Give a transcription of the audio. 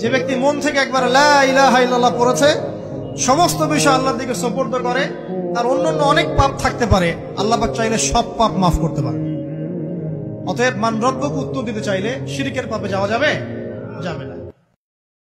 যে ব্যক্তি মন থেকে একবার লা ইলাহা ইল্লাল্লাহ পড়েছে, সমস্ত বিষয় আল্লাহর দিকে সুপর্দ করে, তার অন্যান্য অনেক পাপ থাকতে পারে, আল্লাহ পাক চাইলে সব পাপ মাফ করতে পারে। অতএব মান রব্বুক উত্তর দিতে চাইলে শিরকের পাপে যাওয়া যাবে না।